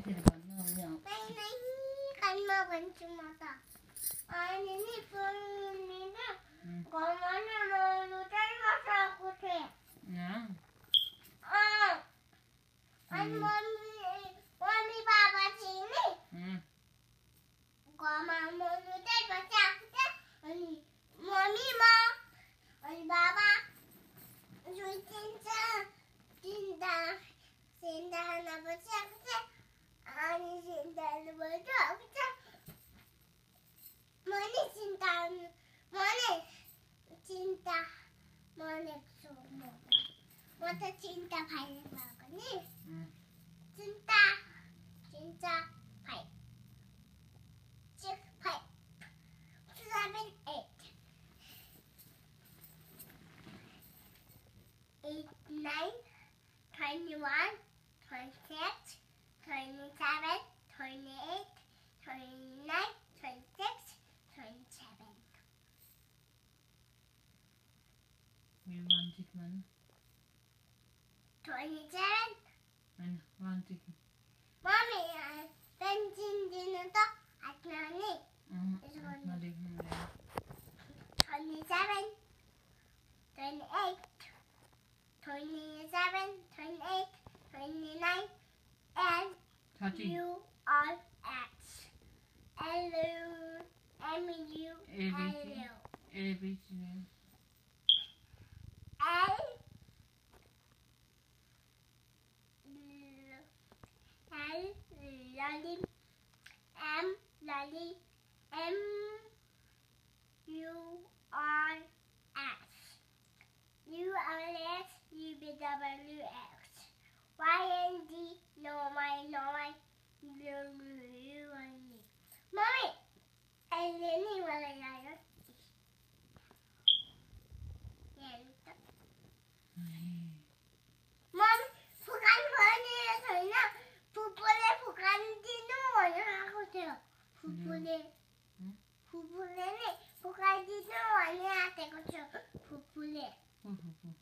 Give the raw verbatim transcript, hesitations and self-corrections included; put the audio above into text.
फिर करना हो यहाँ। नहीं नहीं करना बंच माता आई नहीं फोन ना कमाना मानो चल माता कुछ है ना हाँ और मम्मी मम्मी पापा जी ने हम्म कमाना मानो चल बच्चा कुछ मम्मी माँ और बाबा जो चिंता चिंता चिंता ना बच्चा कुछ आणि चिंता ना बच्चा कुछ मने चिंता मने चिंता मने सो मोठा मोठा चिंता भाई बागने चिंता चिंता भाई चिक भाई seven eight eight nine twenty one twenty six twenty seven twenty eight twenty nine twenty six twenty seven we want it man twenty seven and want it mommy pencil dinner to at nani ना देखने twenty seven twenty eight twenty seven twenty eight twenty nine and thirty you are at hello M U hello A B C L L lolly M lolly M U R S U R S U B W X Y N D no my no my Mommy Eleni wala yayo Mom bukan bani saya pupule bukan dino ya aku tuh pupule pupule nih bukan dino ya aku tuh pupule